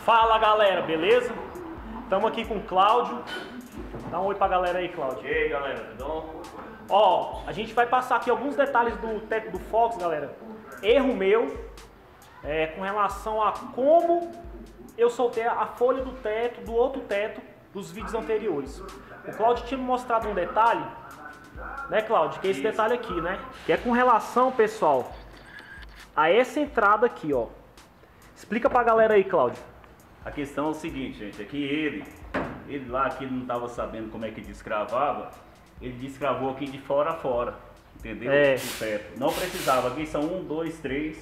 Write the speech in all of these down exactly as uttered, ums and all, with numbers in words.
Fala galera, beleza? Estamos aqui com o Cláudio. Dá um oi pra galera aí, Cláudio. E aí galera, tudo bom? Ó, a gente vai passar aqui alguns detalhes do teto do Fox, galera. Erro meu é, com relação a como eu soltei a folha do teto, do outro teto dos vídeos anteriores. O Cláudio tinha me mostrado um detalhe, né, Cláudio? Que é esse detalhe aqui, né? Que é com relação, pessoal, a essa entrada aqui, ó. Explica pra galera aí, Cláudio. A questão é o seguinte, gente, é que ele, ele lá que não estava sabendo como é que descravava, ele descravou aqui de fora a fora, entendeu? É. O teto. Não precisava, aqui são um, dois, três,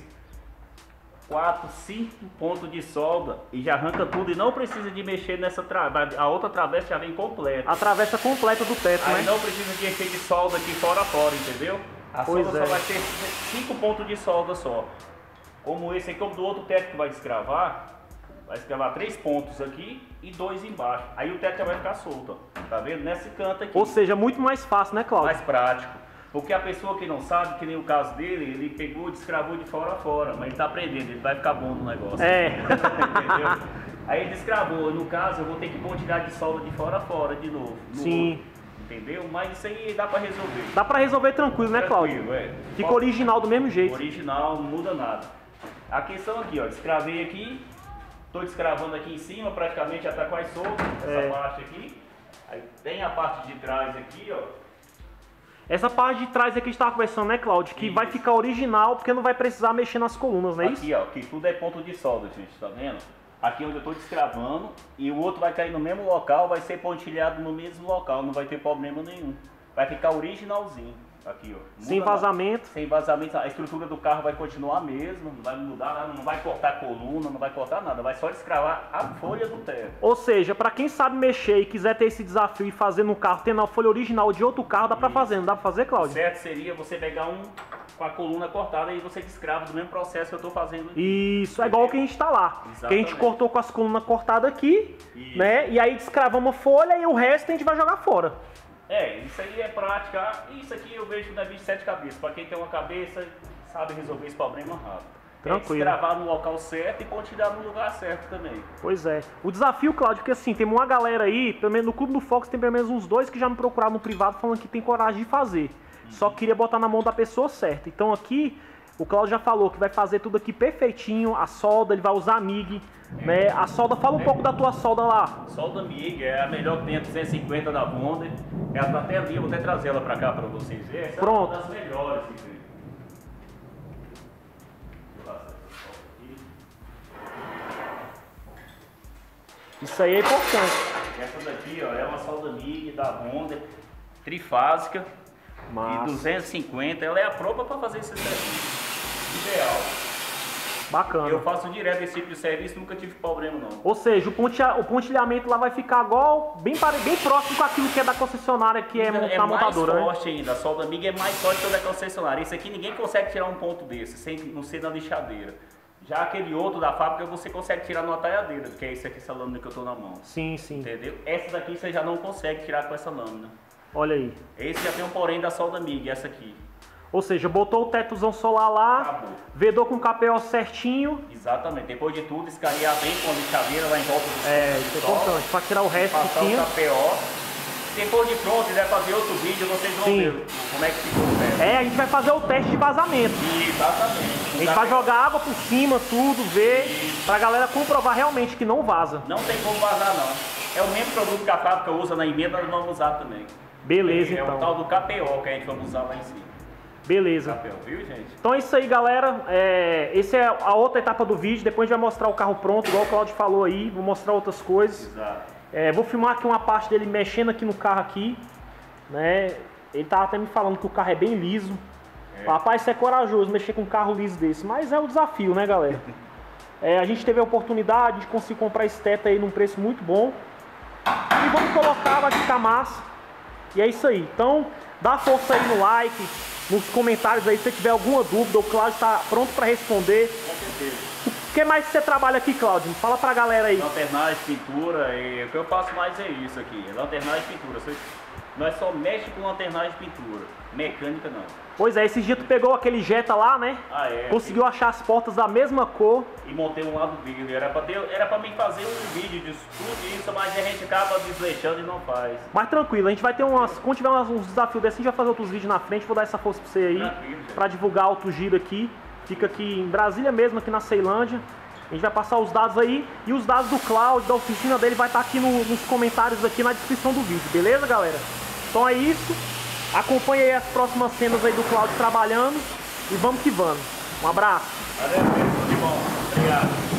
quatro, cinco pontos de solda e já arranca tudo e não precisa de mexer nessa travessa, a outra travessa já vem completa. A travessa completa do teto, Aí né? não precisa de encher de solda aqui fora a fora, entendeu? A Pois solda é. só vai ter cinco pontos de solda só. Como esse aqui, como do outro teto que vai descravar, vai escravar três pontos aqui e dois embaixo. Aí o teto já vai ficar solto, ó. Tá vendo? Nesse canto aqui. Ou seja, muito mais fácil, né, Cláudio? Mais prático. Porque a pessoa que não sabe, que nem o caso dele, ele pegou e descravou de fora a fora. Mas ele tá aprendendo, ele vai ficar bom no negócio. É. Entendeu? Aí ele descravou. No caso, eu vou ter que pontilhar de solda de fora a fora de novo. no Sim. outro, entendeu? Mas isso aí dá pra resolver. Dá pra resolver tranquilo, né, Cláudio? Tranquilo, é. Fica original do mesmo jeito. Original, não muda nada. A questão aqui, ó, descravei aqui, tô descravando aqui em cima, praticamente já tá quase solto, essa É. parte aqui. Aí tem a parte de trás aqui, ó. Essa parte de trás aqui que a gente tava conversando, né, Cláudio? Que Isso. vai ficar original porque não vai precisar mexer nas colunas, não é isso? Aqui, ó, que tudo é ponto de solda, gente, tá vendo? Aqui onde eu tô descravando e o outro vai cair no mesmo local, vai ser pontilhado no mesmo local, não vai ter problema nenhum. Vai ficar originalzinho. Aqui, ó. Muda Sem nada. vazamento. Sem vazamento, a estrutura do carro vai continuar a mesma, não vai mudar nada, não vai cortar coluna, não vai cortar nada, vai só descravar a folha do teto. Ou seja, pra quem sabe mexer e quiser ter esse desafio e fazer no carro, tendo a folha original de outro carro, dá pra fazer, não dá pra fazer, O Cláudio? certo seria você pegar um com a coluna cortada e você descrava do mesmo processo que eu tô fazendo aqui. Isso, é igual o que a gente tá lá. Que a gente Exatamente. cortou com as colunas cortadas aqui, Isso. né? E aí descravamos a folha e o resto a gente vai jogar fora. É, isso aí é prática. Isso aqui eu vejo na vinte e sete cabeças. Pra quem tem uma cabeça, sabe resolver esse problema rápido. Tranquilo. É descravar no local certo e pontilhar no lugar certo também. Pois é. O desafio, Cláudio, porque assim, tem uma galera aí, pelo menos no Clube do Fox tem pelo menos uns dois que já me procuraram no privado falando que tem coragem de fazer. Só queria botar na mão da pessoa certa. Então aqui, o Cláudio já falou que vai fazer tudo aqui perfeitinho, a solda, ele vai usar a M I G, né? A solda, fala um pouco da tua solda lá. Solda M I G é a melhor que tem, a duzentos e cinquenta da Bonder. Ela tá até ali, eu vou até trazer ela pra cá pra vocês verem. Essa Pronto. é uma das melhores que tem. Deixa eu passar essa solda aqui. Isso aí é importante. Essa daqui, ó, é uma solda M I G da Bonder, trifásica. Massa. E duzentos e cinquenta, ela é a própria para fazer esse serviço. Ideal. Bacana. Eu faço direto esse tipo de serviço, nunca tive problema não. Ou seja, o, pontilha, o pontilhamento lá vai ficar igual, bem, pare- bem próximo com aquilo que é da concessionária, que é, é na mais montadora, né? forte ainda, a solda amiga é mais forte que a da concessionária. Esse aqui ninguém consegue tirar um ponto desse, sem não ser na lixadeira. Já aquele outro da fábrica você consegue tirar numa talhadeira, que é esse aqui, essa lâmina que eu tô na mão. Sim, sim. Entendeu? Essa daqui você já não consegue tirar com essa lâmina. Olha aí. Esse já tem um porém da solda amiga, essa aqui. Ou seja, botou o tetozão solar lá, Acabou. vedou com o K P O certinho. Exatamente. Depois de tudo, escanear bem com a lixadeira lá em volta do É, isso é sol. importante, pra tirar o resto que Passar o tinha. K P O. Depois de pronto, quiser fazer outro vídeo, vocês vão Sim. ver como é que ficou o teste. É, a gente vai fazer o teste de vazamento. Exatamente. A gente vai jogar água por cima, tudo, ver, pra galera comprovar realmente que não vaza. Não tem como vazar, não. É o mesmo produto que a fábrica usa na emenda, nós vamos usar também. Beleza, é, É o então. tal do K P O que a gente vai usar lá em cima. Beleza. K P O, viu, gente? Então é isso aí, galera. É, essa é a outra etapa do vídeo. Depois a gente vai mostrar o carro pronto, igual o Claudio falou aí. Vou mostrar outras coisas. Exato. É, vou filmar aqui uma parte dele mexendo aqui no carro aqui, né? Ele tava até me falando que o carro é bem liso. É. Rapaz, isso é corajoso mexer com um carro liso desse, mas é o desafio, né, galera? É, a gente teve a oportunidade de conseguir comprar esse teto aí num preço muito bom. E vamos colocar, vai ficar massa. E é isso aí. Então, dá força aí no like, nos comentários aí, se você tiver alguma dúvida, o Cláudio está pronto para responder. Com certeza. O que mais que você trabalha aqui, Cláudio? Fala pra galera aí. Lanternagem, pintura, e o que eu faço mais é isso aqui. Lanternagem e pintura. Você Nós só mexe com lanternagem de pintura. Mecânica não. Pois é, esses dias tu pegou aquele Jetta lá, né? Ah, é. Conseguiu achar as portas da mesma cor. E montei um lado do vídeo. Era pra, ter, era pra mim fazer um vídeo disso tudo isso, mas a gente acaba desleixando e não faz. Mas tranquilo, a gente vai ter umas... Quando tiver umas, uns desafios desses, a gente vai fazer outros vídeos na frente. Vou dar essa força pra você aí. Tranquilo, gente. Pra divulgar Auto Giro aqui. Fica aqui em Brasília mesmo, aqui na Ceilândia. A gente vai passar os dados aí. E os dados do Cláudio, da oficina dele, vai estar aqui no, nos comentários aqui na descrição do vídeo. Beleza, galera? Então é isso. Acompanhe aí as próximas cenas aí do Cláudio trabalhando. E vamos que vamos. Um abraço. Valeu, tudo de bom. Obrigado.